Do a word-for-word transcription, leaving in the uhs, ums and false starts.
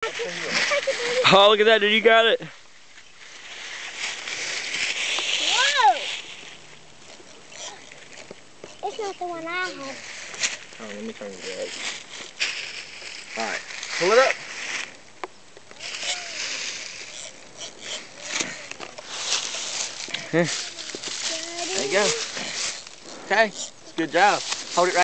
Oh, look at that, dude, you got it. Whoa! It's not the one I had. Oh, let me turn it up. Alright, pull it up. Here. There you go. Okay, good job. Hold it right.